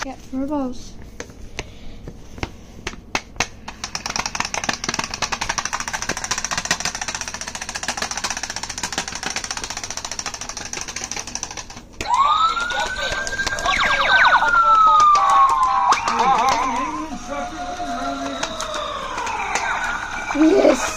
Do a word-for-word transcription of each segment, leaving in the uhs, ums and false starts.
Get furrballz. Yes.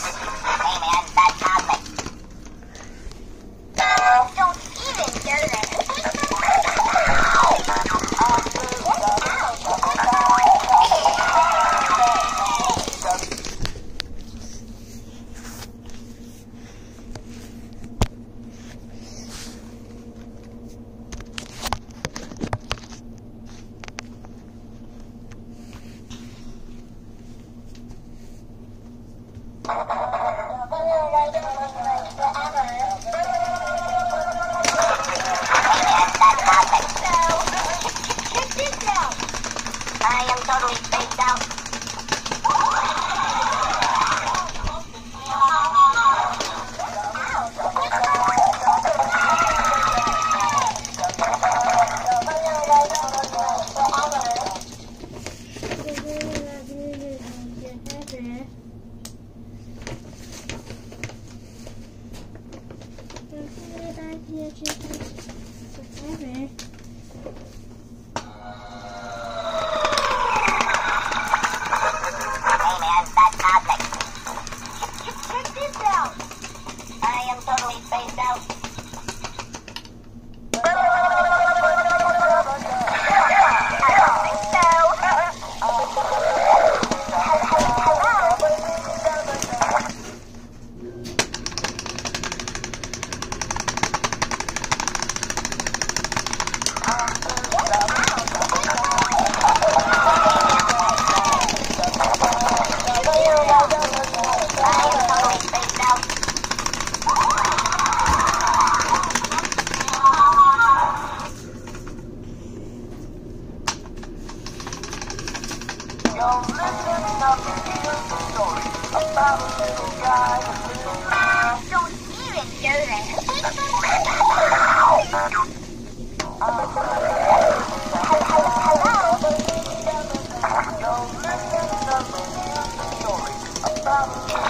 I am totally spaced out. I am totally spaced out. You're listening up to the story about a little guy. Don't even do that. You're listening up to the story about a little